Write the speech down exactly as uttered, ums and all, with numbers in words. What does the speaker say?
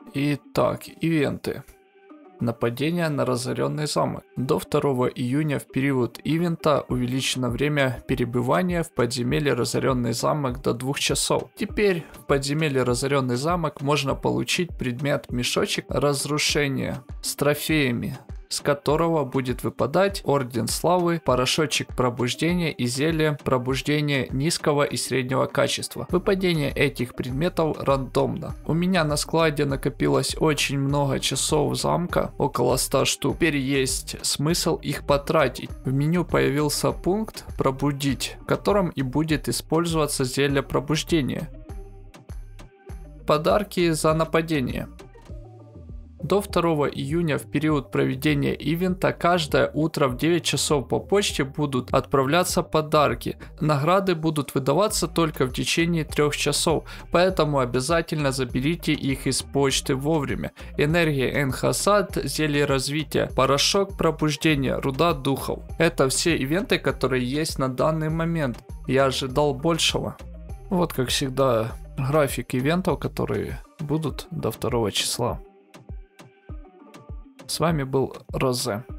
Итак, ивенты. Нападение на разоренный замок. До второго июня в период ивента увеличено время перебывания в подземелье разоренный замок до двух часов. Теперь в подземелье разоренный замок можно получить предмет мешочек разрушения с трофеями, с которого будет выпадать орден славы, порошочек пробуждения и зелье пробуждения низкого и среднего качества. Выпадение этих предметов рандомно. У меня на складе накопилось очень много часов замка, около ста штук. Теперь есть смысл их потратить. В меню появился пункт «Пробудить», в котором и будет использоваться зелье пробуждения. Подарки за нападение. До второго июня в период проведения ивента каждое утро в девять часов по почте будут отправляться подарки. Награды будут выдаваться только в течение трех часов, поэтому обязательно заберите их из почты вовремя. Энергия Энхасад, зелье развития, порошок пробуждения, руда духов. Это все ивенты, которые есть на данный момент. Я ожидал большего. Вот как всегда график ивентов, которые будут до второго числа. С вами был Розе.